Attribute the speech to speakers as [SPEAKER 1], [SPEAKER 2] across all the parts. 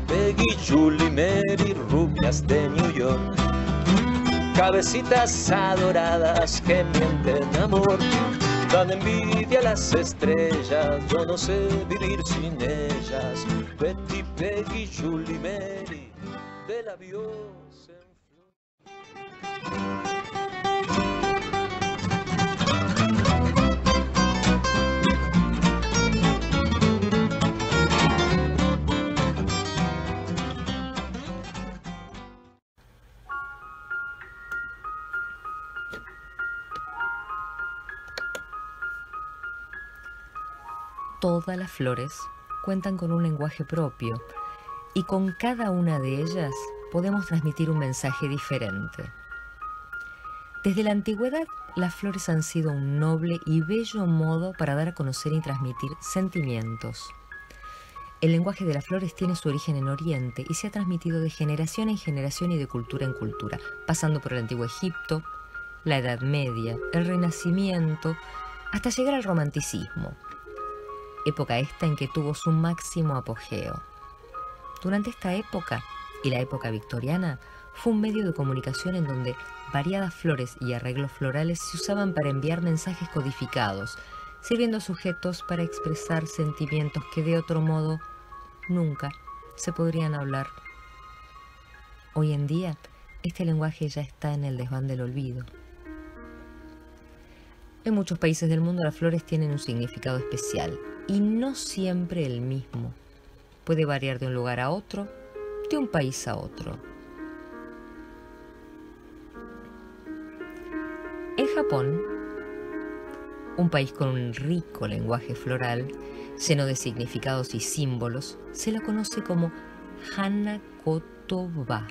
[SPEAKER 1] Peggy, Julie, Mary, rubias de New York. Cabecitas adoradas que mienten amor, dan envidia a las estrellas, yo no sé vivir sin ellas. Betty, Peggy, Julie, Mary, del avión se
[SPEAKER 2] Todas las flores cuentan con un lenguaje propio y con cada una de ellas podemos transmitir un mensaje diferente. Desde la antigüedad, las flores han sido un noble y bello modo para dar a conocer y transmitir sentimientos. El lenguaje de las flores tiene su origen en Oriente y se ha transmitido de generación en generación y de cultura en cultura, pasando por el antiguo Egipto, la Edad Media, el Renacimiento, hasta llegar al Romanticismo. Época esta en que tuvo su máximo apogeo. Durante esta época y la época victoriana fue un medio de comunicación en donde variadas flores y arreglos florales se usaban para enviar mensajes codificados, sirviendo sujetos para expresar sentimientos que de otro modo nunca se podrían hablar. Hoy en día, este lenguaje ya está en el desván del olvido. En muchos países del mundo las flores tienen un significado especial y no siempre el mismo. Puede variar de un lugar a otro, de un país a otro. En Japón, un país con un rico lenguaje floral, lleno de significados y símbolos, se la conoce como Hanakotoba.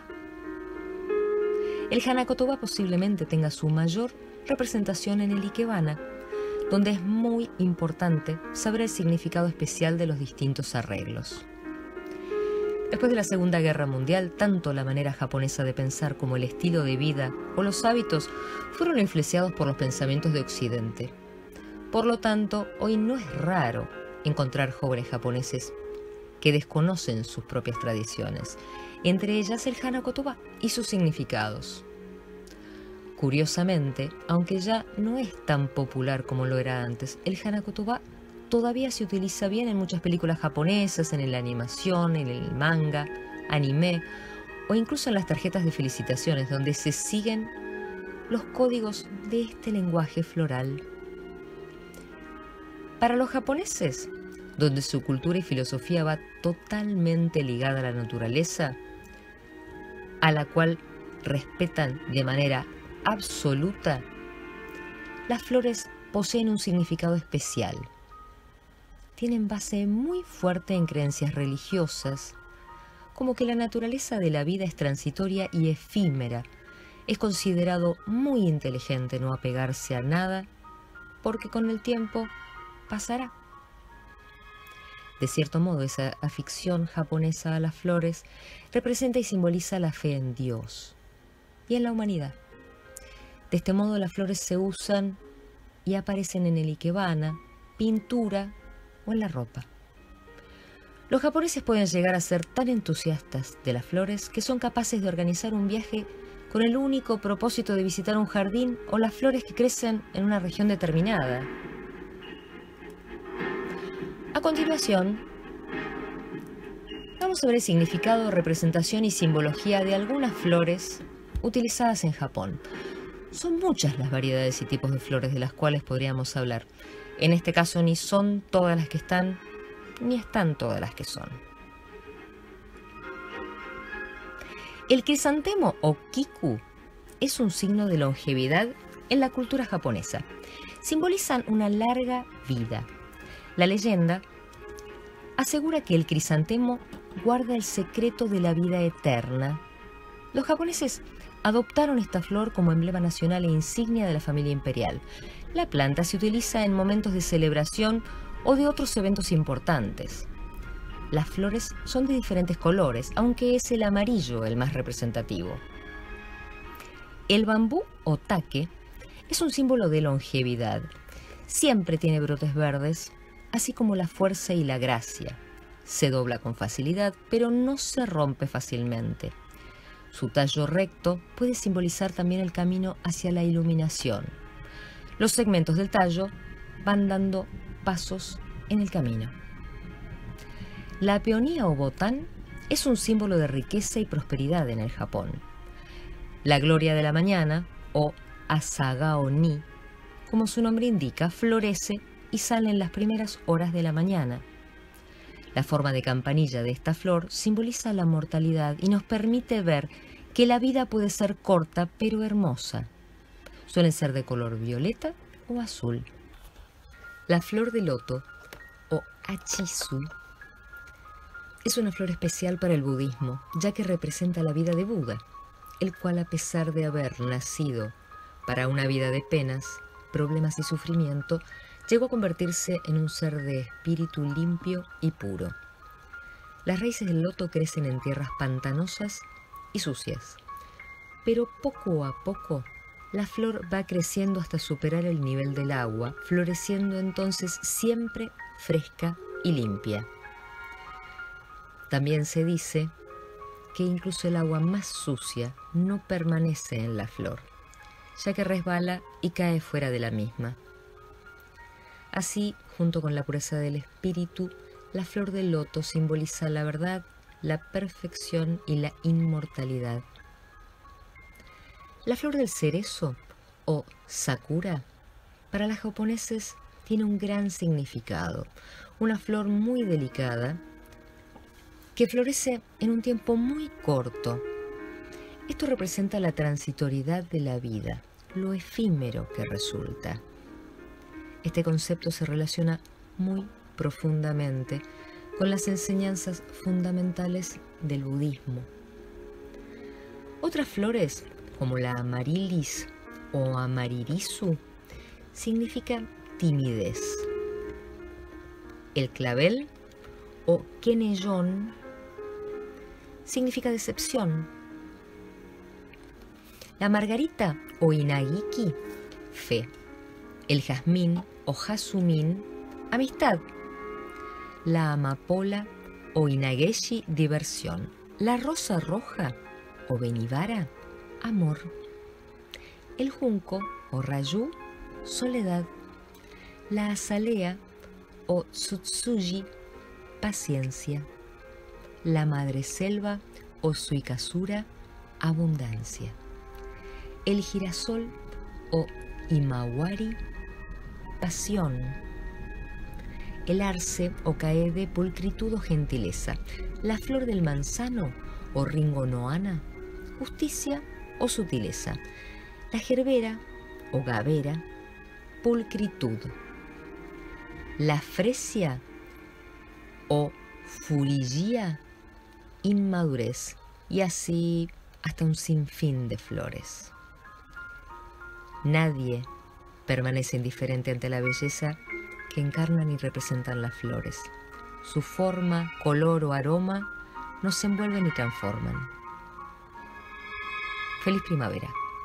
[SPEAKER 2] El Hanakotoba posiblemente tenga su mayor representación en el Ikebana, donde es muy importante saber el significado especial de los distintos arreglos. Después de la Segunda Guerra Mundial, tanto la manera japonesa de pensar como el estilo de vida o los hábitos fueron influenciados por los pensamientos de Occidente. Por lo tanto, hoy no es raro encontrar jóvenes japoneses que desconocen sus propias tradiciones, entre ellas el Hanakotoba y sus significados. Curiosamente, aunque ya no es tan popular como lo era antes, el Hanakotoba todavía se utiliza bien en muchas películas japonesas, en la animación, en el manga, anime o incluso en las tarjetas de felicitaciones donde se siguen los códigos de este lenguaje floral. Para los japoneses, donde su cultura y filosofía va totalmente ligada a la naturaleza, a la cual respetan de manera absoluta, las flores poseen un significado especial. Tienen base muy fuerte en creencias religiosas, como que la naturaleza de la vida es transitoria y efímera. Es considerado muy inteligente no apegarse a nada, porque con el tiempo pasará. De cierto modo, esa afición japonesa a las flores representa y simboliza la fe en Dios y en la humanidad. De este modo, las flores se usan y aparecen en el ikebana, pintura o en la ropa. Los japoneses pueden llegar a ser tan entusiastas de las flores que son capaces de organizar un viaje con el único propósito de visitar un jardín o las flores que crecen en una región determinada. A continuación, vamos a ver el significado, representación y simbología de algunas flores utilizadas en Japón. Son muchas las variedades y tipos de flores de las cuales podríamos hablar. En este caso, ni son todas las que están, ni están todas las que son. El crisantemo o kiku es un signo de longevidad en la cultura japonesa. Simbolizan una larga vida. La leyenda asegura que el crisantemo guarda el secreto de la vida eterna. Los japoneses adoptaron esta flor como emblema nacional e insignia de la familia imperial. La planta se utiliza en momentos de celebración o de otros eventos importantes. Las flores son de diferentes colores, aunque es el amarillo el más representativo. El bambú o take es un símbolo de longevidad. Siempre tiene brotes verdes, así como la fuerza y la gracia. se dobla con facilidad, pero no se rompe fácilmente. Su tallo recto puede simbolizar también el camino hacia la iluminación. Los segmentos del tallo van dando pasos en el camino. La peonía o botán es un símbolo de riqueza y prosperidad en el Japón. La gloria de la mañana, o Asagao ni, como su nombre indica, florece y sale en las primeras horas de la mañana. La forma de campanilla de esta flor simboliza la mortalidad y nos permite ver que la vida puede ser corta pero hermosa. Suelen ser de color violeta o azul. La flor de loto, o achisu, es una flor especial para el budismo, ya que representa la vida de Buda, el cual, a pesar de haber nacido para una vida de penas, problemas y sufrimiento, llegó a convertirse en un ser de espíritu limpio y puro. Las raíces del loto crecen en tierras pantanosas y sucias, pero poco a poco la flor va creciendo hasta superar el nivel del agua, floreciendo entonces siempre fresca y limpia. También se dice que incluso el agua más sucia no permanece en la flor, ya que resbala y cae fuera de la misma. Así, junto con la pureza del espíritu, la flor del loto simboliza la verdad, la perfección y la inmortalidad. La flor del cerezo, o sakura, para los japoneses tiene un gran significado. Una flor muy delicada que florece en un tiempo muy corto. Esto representa la transitoriedad de la vida, lo efímero que resulta. Este concepto se relaciona muy profundamente con las enseñanzas fundamentales del budismo. Otras flores, como la amarilis o amaririsu, significa timidez. El clavel, o keneyon, significa decepción. La margarita o inagiki, fe. El jazmín o jasumín, amistad. La amapola o inageshi, diversión. La rosa roja o benibara, amor. El junco o rayú, soledad. La azalea o tsutsuji, paciencia. La madreselva o suikasura, abundancia. El girasol o imawari, pasión. El arce o caede, pulcritud o gentileza. La flor del manzano o ringo noana, justicia o sutileza. La gerbera o gavera, pulcritud. La fresia o furigía, inmadurez, y así hasta un sinfín de flores. Nadie permanece indiferente ante la belleza que encarnan y representan las flores. Su forma, color o aroma nos envuelven y transforman. Feliz primavera.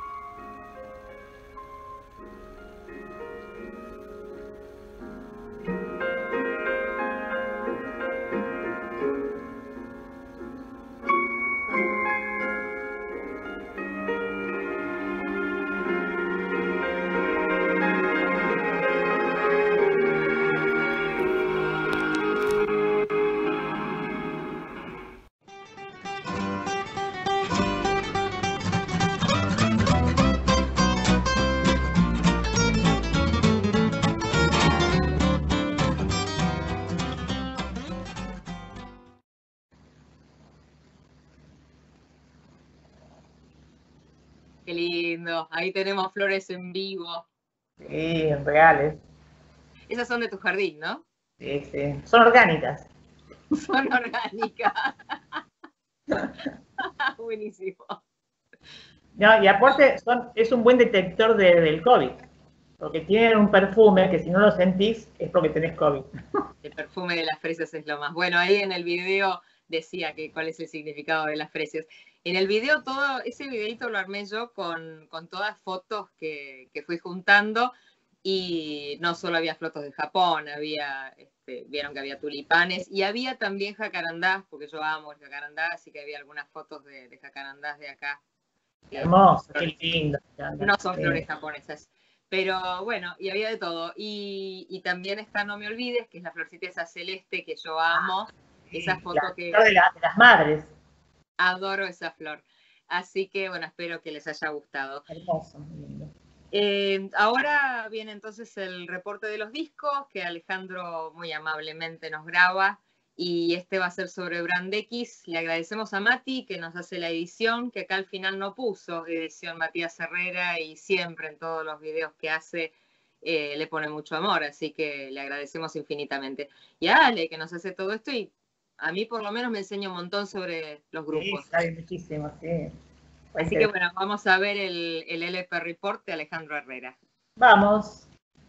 [SPEAKER 3] Qué lindo. Ahí tenemos flores en vivo.
[SPEAKER 4] Sí, reales.
[SPEAKER 3] Esas son de tu jardín, ¿no?
[SPEAKER 4] Sí, sí. Son orgánicas.
[SPEAKER 3] Son orgánicas. Buenísimo.
[SPEAKER 4] No, y aparte es un buen detector del COVID, porque tienen un perfume que si no lo sentís es porque tenés COVID.
[SPEAKER 3] El perfume de las fresas es lo más. Bueno, ahí en el video decía que cuál es el significado de las fresas. En el video, todo ese videito lo armé yo con todas fotos que fui juntando y no solo había frutos de Japón, había, vieron que había tulipanes, y había también jacarandás, porque yo amo el jacarandá, así que había algunas fotos de jacarandás de acá.
[SPEAKER 4] Hermoso, qué lindo.
[SPEAKER 3] No son flores japonesas. Pero bueno, y había de todo. Y también está No Me Olvides, que es la florcita esa celeste que yo amo. Esa foto que...
[SPEAKER 4] de las madres.
[SPEAKER 3] Adoro esa flor. Así que bueno, espero que les haya gustado.
[SPEAKER 4] Hermoso, lindo.
[SPEAKER 3] Ahora viene entonces el reporte de los discos que Alejandro muy amablemente nos graba. Y este va a ser sobre Brand X. Le agradecemos a Mati que nos hace la edición, que acá al final no puso edición Matías Herrera y siempre en todos los videos que hace le pone mucho amor, así que le agradecemos infinitamente. Y a Ale que nos hace todo esto y a mí por lo menos me enseña un montón sobre los grupos.
[SPEAKER 4] Sí, sabe muchísimo, sí.
[SPEAKER 3] Así que bueno, vamos a ver el LP Report de Alejandro Herrera.
[SPEAKER 4] Vamos.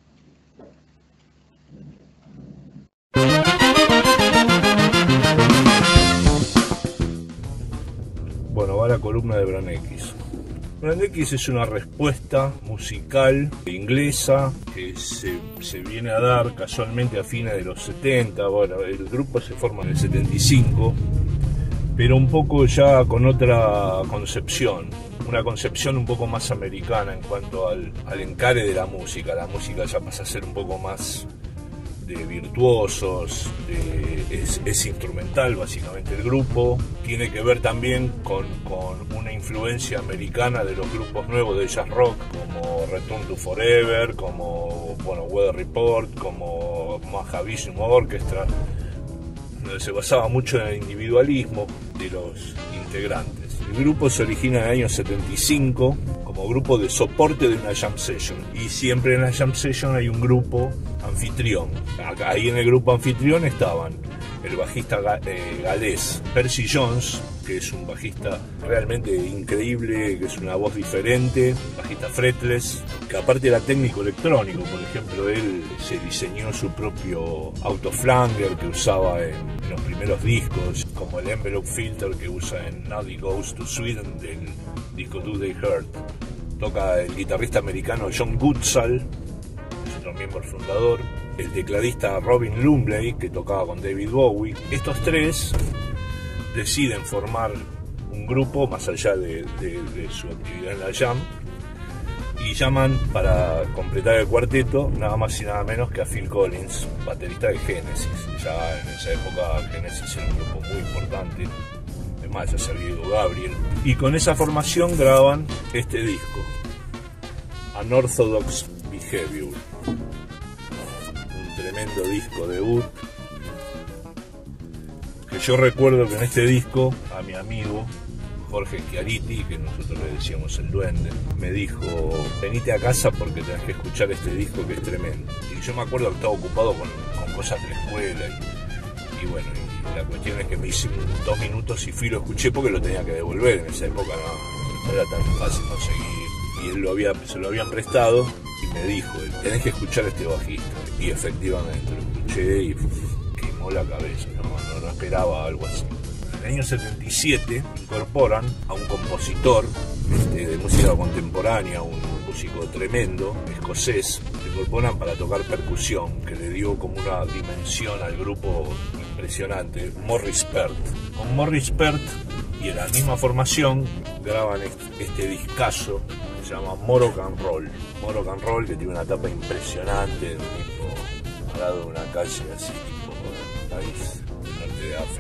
[SPEAKER 5] Bueno, va la columna de Brand X. Brand X es una respuesta musical inglesa que se viene a dar casualmente a fines de los 70. Bueno, el grupo se forma en el 75, pero un poco ya con otra concepción. Una concepción un poco más americana en cuanto al encare de la música. La música ya pasa a ser un poco más de virtuosos, es instrumental básicamente el grupo, tiene que ver también con una influencia americana de los grupos nuevos de jazz rock como Return to Forever, como bueno, Weather Report, como Mahavishnu Orchestra, donde se basaba mucho en el individualismo de los integrantes. El grupo se origina en el año 75 como grupo de soporte de una jam session, y siempre en la jam session hay un grupo anfitrión. Ahí en el grupo anfitrión estaban el bajista galés Percy Jones, que es un bajista realmente increíble, que es una voz diferente, bajista fretless, que aparte era técnico electrónico. Por ejemplo, él se diseñó su propio autoflanger que usaba en los primeros discos, como el envelope filter que usa en Now He Goes to Sweden del disco Do They Hurt. Toca el guitarrista americano John Goodsall, es otro miembro fundador, el tecladista Robin Lumley, que tocaba con David Bowie. Estos tres deciden formar un grupo más allá de su actividad en la jam, y llaman para completar el cuarteto nada más y nada menos que a Phil Collins, baterista de Genesis. Ya en esa época Genesis era un grupo muy importante, además ya se había ido Gabriel, y con esa formación graban este disco, Unorthodox Behavior, un tremendo disco debut, que yo recuerdo que en este disco a mi amigo Jorge Chiariti, que nosotros le decíamos el Duende, me dijo: venite a casa porque tenés que escuchar este disco que es tremendo. Y yo me acuerdo que estaba ocupado con cosas de la escuela y bueno, y la cuestión es que me hice 2 minutos y fui, lo escuché porque lo tenía que devolver. En esa época no era tan fácil conseguir, y él se lo habían prestado y me dijo: tenés que escuchar a este bajista. Y efectivamente lo escuché y quemó la cabeza, no esperaba algo así. En el año 77 incorporan a un compositor de música contemporánea, un músico tremendo, escocés, que incorporan para tocar percusión, que le dio como una dimensión al grupo impresionante, Morris Peart. Con Morris Peart y en la misma formación graban este discazo que se llama More Rock and Roll. More Rock and Roll, que tiene una tapa impresionante, de un tipo parado en una calle así, tipo país del norte de África.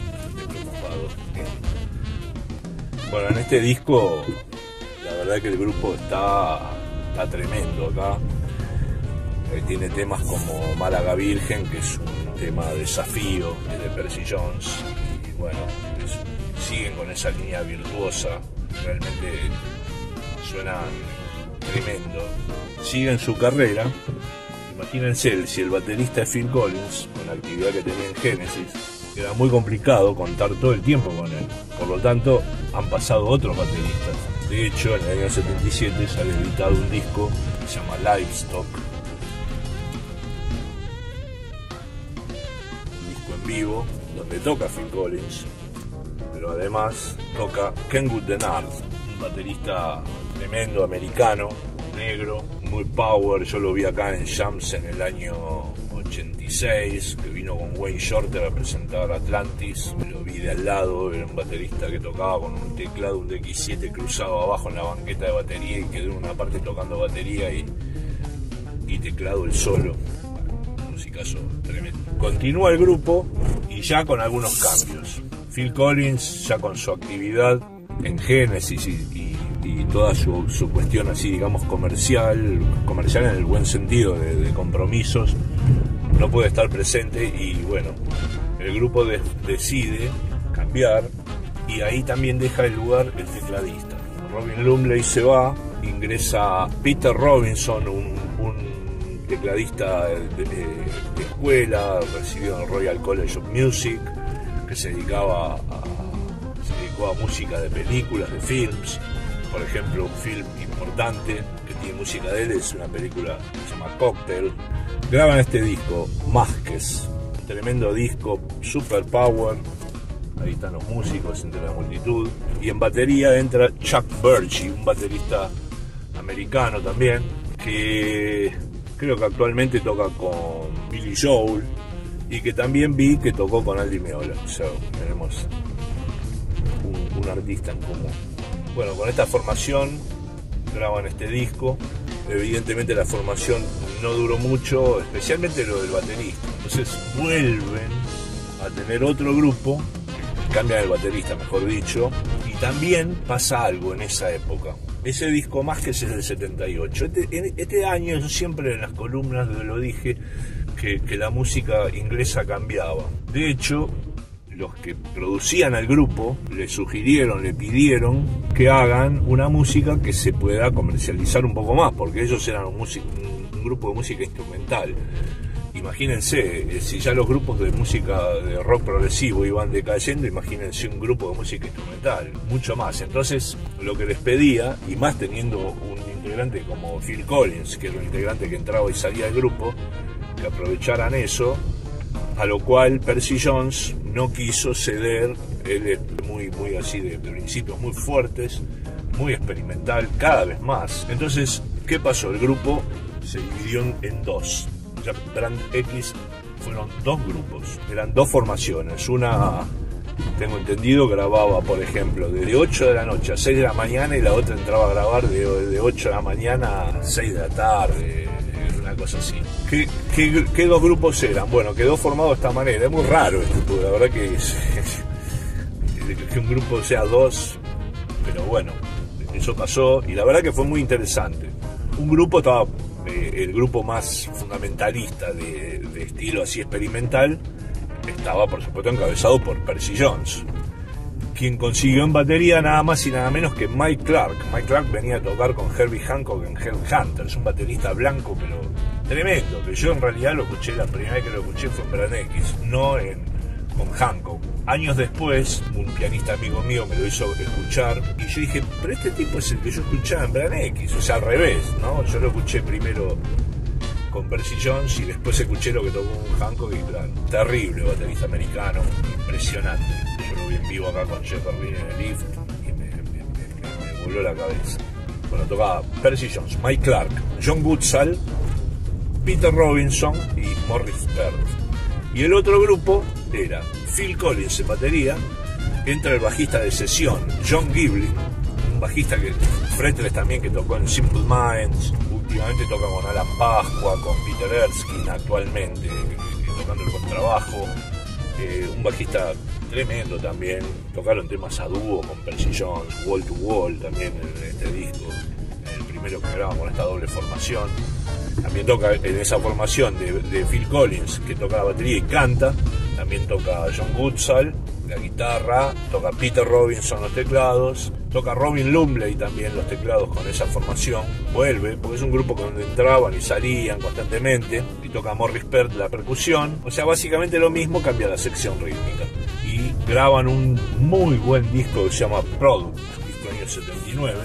[SPEAKER 5] Bueno, en este disco la verdad que el grupo está tremendo acá. Tiene temas como Málaga Virgen, que es un tema de desafío de Percy Jones, y bueno, siguen con esa línea virtuosa, realmente suenan tremendo. Siguen su carrera. Imagínense, si el baterista es Phil Collins, con la actividad que tenía en Genesis, era muy complicado contar todo el tiempo con él. Por lo tanto, han pasado otros bateristas. De hecho, en el año 77 sale editado un disco que se llama Livestock. Un disco en vivo, donde toca Phil Collins, pero además toca Kenwood Denard, un baterista tremendo, americano, negro, un muy power. Yo lo vi acá en Jams en el año 86, que vino con Wayne Shorter a presentar Atlantis. Lo vi de al lado, era un baterista que tocaba con un teclado, un DX7 cruzado abajo en la banqueta de batería, y quedó en una parte tocando batería y teclado el solo. Un musicazo tremendo. Continúa el grupo y ya con algunos cambios. Phil Collins ya con su actividad en Genesis y toda su cuestión así, digamos, comercial en el buen sentido de compromisos, no puede estar presente, y bueno, el grupo decide cambiar, y ahí también deja el lugar el tecladista. Robin Lumley se va, ingresa Peter Robinson, un tecladista de escuela, recibido en el Royal College of Music, que se dedicó a música de películas, de films. Por ejemplo, un film importante que tiene música de él es una película que se llama Cocktail. Graban este disco, Masques, un tremendo disco, super power. Ahí están los músicos entre la multitud. Y en batería entra Chuck Berge, un baterista americano también, que creo que actualmente toca con Billy Joel, y que también vi que tocó con Andy Meola. Tenemos un artista en común. Bueno, con esta formación graban este disco. Evidentemente la formación no duró mucho, especialmente lo del baterista. Entonces vuelven a tener otro grupo, cambian el baterista, mejor dicho, y también pasa algo en esa época. Ese disco Masques es del 78. Este año, yo siempre en las columnas lo dije, que la música inglesa cambiaba. De hecho, los que producían al grupo le pidieron que hagan una música que se pueda comercializar un poco más, porque ellos eran un grupo de música instrumental. Imagínense, si ya los grupos de música de rock progresivo iban decayendo, imagínense un grupo de música instrumental, mucho más. Entonces, lo que les pedía, y más teniendo un integrante como Phil Collins, que era un integrante que entraba y salía del grupo, que aprovecharan eso, a lo cual Percy Jones no quiso ceder. Él es muy así de principios muy fuertes, muy experimental, cada vez más. Entonces, ¿qué pasó? El grupo se dividió en dos. Ya Brand X fueron dos grupos, eran dos formaciones. Una, tengo entendido, grababa, por ejemplo, de 8 de la noche a 6 de la mañana, y la otra entraba a grabar de 8 de la mañana a 6 de la tarde, una cosa así. ¿Qué dos grupos eran? Bueno, quedó formado de esta manera. Es muy raro esto, la verdad que un grupo sea dos, pero bueno, eso pasó, y la verdad que fue muy interesante. Un grupo estaba, el grupo más fundamentalista de estilo así experimental, estaba por supuesto encabezado por Percy Jones, quien consiguió en batería nada más y nada menos que Mike Clark. Mike Clark venía a tocar con Herbie Hancock en Headhunters, un baterista blanco pero tremendo, que yo en realidad lo escuché, la primera vez que lo escuché fue en Brand X, no con Hancock. Años después, un pianista amigo mío me lo hizo escuchar, y yo dije, pero este tipo es el que yo escuchaba en Brand X, o sea, al revés, ¿no? Yo lo escuché primero con Percy Jones y después escuché lo que tocó con Hancock, y claro, terrible baterista americano, impresionante. Yo lo vi en vivo acá con Jeff Berlin en el Lift y me voló la cabeza. Bueno, tocaba Percy Jones, Mike Clark, John Goodsall, Peter Robinson y Morris Peart. Y el otro grupo era Phil Collins en batería, entra el bajista de sesión John Giblin, un bajista que fretless también, que tocó en Simple Minds, últimamente toca con Alan Pasqua, con Peter Erskine actualmente, tocando el contrabajo, un bajista tremendo también. Tocaron temas a dúo con Percy Jones, Wall to Wall también en este disco, el primero que graban con esta doble formación. También toca en esa formación de Phil Collins, que toca la batería y canta. También toca John Goodsall, la guitarra. Toca Peter Robinson los teclados. Toca Robin Lumley también los teclados con esa formación. Vuelve, porque es un grupo donde entraban y salían constantemente. Y toca Morris Peart la percusión. O sea, básicamente lo mismo, cambia la sección rítmica. Y graban un muy buen disco que se llama Product, disco del año 79.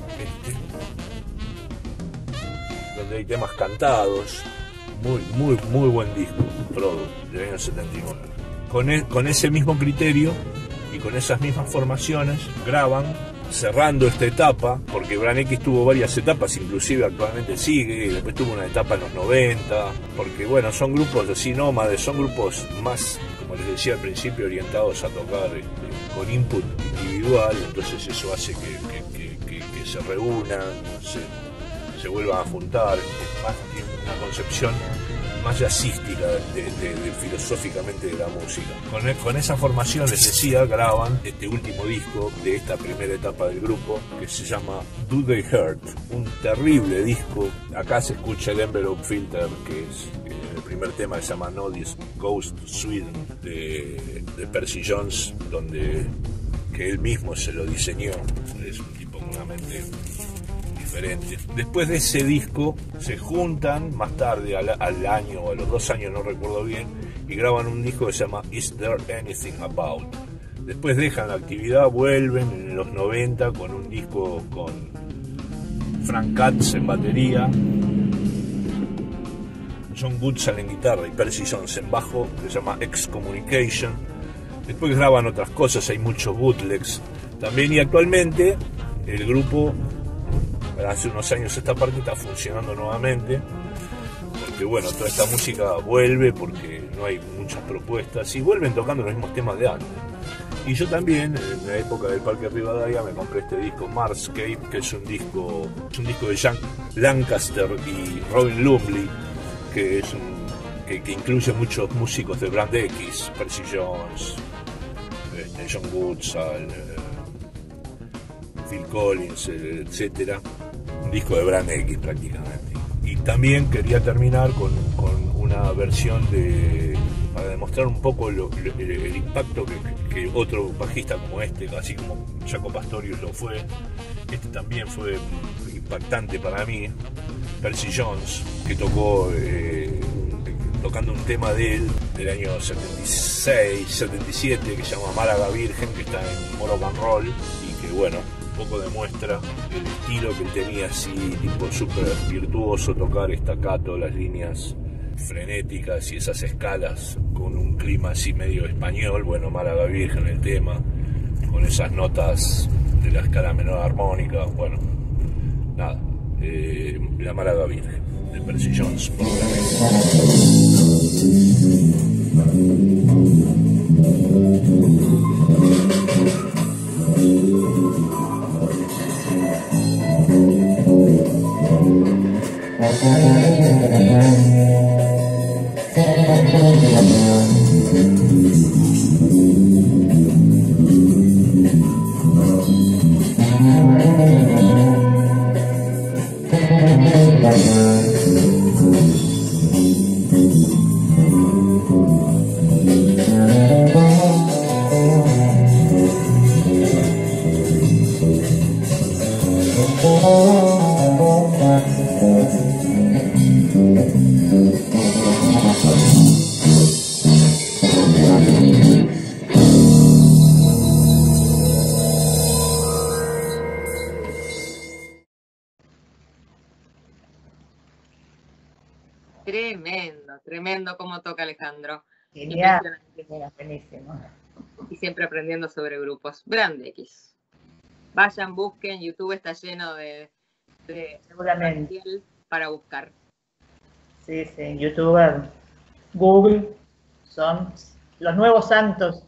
[SPEAKER 5] Donde hay temas cantados, muy buen disco, Product, del año 79. Con ese mismo criterio y con esas mismas formaciones graban cerrando esta etapa, porque Bran X tuvo varias etapas, inclusive actualmente sigue, y después tuvo una etapa en los 90, porque bueno, son grupos así nómades, son grupos más, como les decía al principio, orientados a tocar con input individual, entonces eso hace que se reúnan, se vuelvan a juntar, es más una concepción más jazzística filosóficamente de la música. Con esa formación, les decía, graban este último disco de esta primera etapa del grupo, que se llama Do They Hurt, un terrible disco. Acá se escucha el Envelope Filter, que es el primer tema, que se llama No This Goes to Sweden, de Percy Jones, que él mismo se lo diseñó. Es un tipo con una mente diferente. Después de ese disco se juntan más tarde, al año o a los 2 años, no recuerdo bien, y graban un disco que se llama Is There Anything About. Después dejan la actividad, vuelven en los 90 con un disco con Frank Katz en batería, John Goodsall en guitarra y Percy Jones en bajo, que se llama Excommunication. Después graban otras cosas, hay muchos bootlegs también, y actualmente el grupo, hace unos años esta parte, está funcionando nuevamente, porque bueno, toda esta música vuelve porque no hay muchas propuestas y vuelven tocando los mismos temas de antes. Y yo también, en la época del Parque Rivadavia, me compré este disco Marscape, que es un disco de Jack Lancaster y Robin Lumley, que incluye muchos músicos de Brand X, Percy Jones, John Goodsall, Phil Collins, etcétera. Un disco de Brand X prácticamente. Y también quería terminar con una versión para demostrar un poco el impacto que otro bajista como así como Jaco Pastorius lo fue, también fue impactante para mí, Percy Jones, que tocando un tema de él del año 76, 77, que se llama Málaga Virgen, que está en More Rock and Roll, y que bueno, un poco demuestra el estilo que él tenía, así tipo súper virtuoso, tocar staccato, las líneas frenéticas y esas escalas con un clima así medio español. Bueno, Málaga Virgen el tema, con esas notas de la escala menor armónica, bueno, nada, la Málaga Virgen de Percy Jones, por
[SPEAKER 3] Tremendo cómo toca Alejandro.
[SPEAKER 4] Genial, buenísimo.
[SPEAKER 3] Y siempre aprendiendo sobre grupos. Brand X. Vayan, busquen, YouTube está lleno de
[SPEAKER 4] seguramente
[SPEAKER 3] para buscar.
[SPEAKER 4] Sí, en YouTube, Google, son los nuevos santos.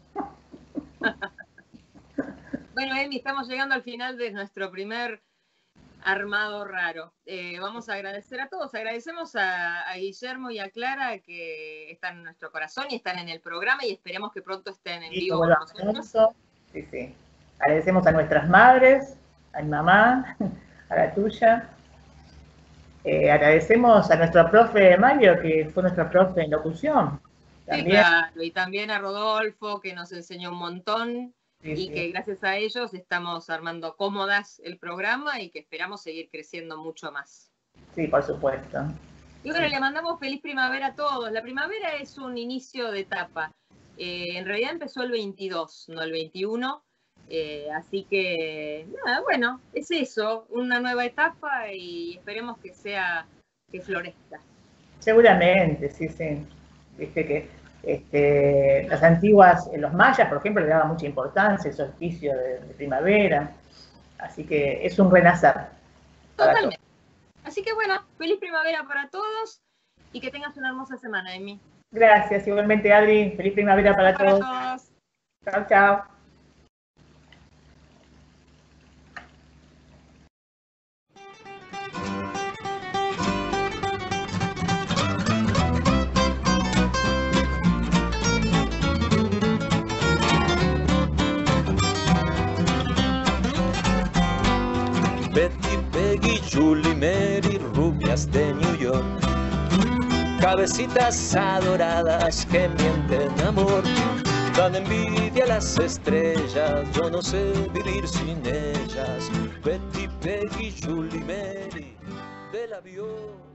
[SPEAKER 3] Bueno, Emi, estamos llegando al final de nuestro primer armado raro. Vamos a agradecer a todos. Agradecemos a Guillermo y a Clara, que están en nuestro corazón y están en el programa, y esperemos que pronto estén en vivo con nosotros.
[SPEAKER 4] Sí. Agradecemos a nuestras madres, a mi mamá, a la tuya. Agradecemos a nuestra profe Mario, que fue nuestra profe en locución.
[SPEAKER 3] También. Sí, claro. Y también a Rodolfo, que nos enseñó un montón. Y que gracias a ellos estamos armando cómodas el programa y que esperamos seguir creciendo mucho más.
[SPEAKER 4] Sí, por supuesto.
[SPEAKER 3] Y bueno, le mandamos feliz primavera a todos. La primavera es un inicio de etapa. En realidad empezó el 22, no el 21. Así que, nada, bueno, es eso, una nueva etapa y esperemos que florezca.
[SPEAKER 4] Seguramente, sí. Viste que las antiguas, los mayas, por ejemplo, le daban mucha importancia, el solsticio de primavera. Así que es un renacer.
[SPEAKER 3] Totalmente. Así que bueno, feliz primavera para todos y que tengas una hermosa semana, Emi.
[SPEAKER 4] Gracias, igualmente Adri. Feliz primavera para todos. Chao, chao.
[SPEAKER 1] Betty, Peggy, Julie, Mary, rubias de New York, cabecitas adoradas que mienten amor, dan envidia a las estrellas, yo no sé vivir sin ellas. Betty, Peggy, Julie, Mary, del avión.